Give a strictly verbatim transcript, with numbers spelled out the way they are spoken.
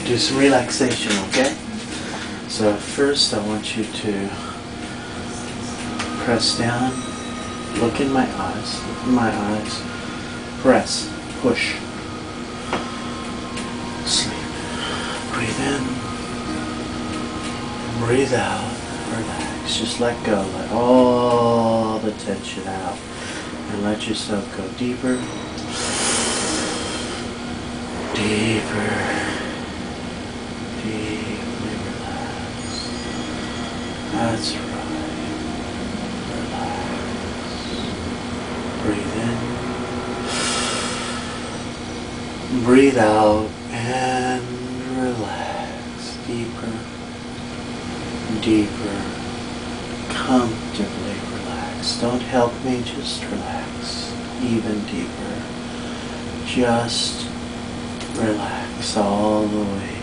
do some relaxation, okay? So first I want you to press down, look in my eyes, look in my eyes, press, push, sleep, breathe in, breathe out, relax, just let go, let all the tension out, and let yourself go deeper, deeper, deeply relax. That's right. Relax. Breathe in. Breathe out and relax. Deeper, deeper, comfortably relax. Don't help me, just relax. Even deeper. Just relax all the way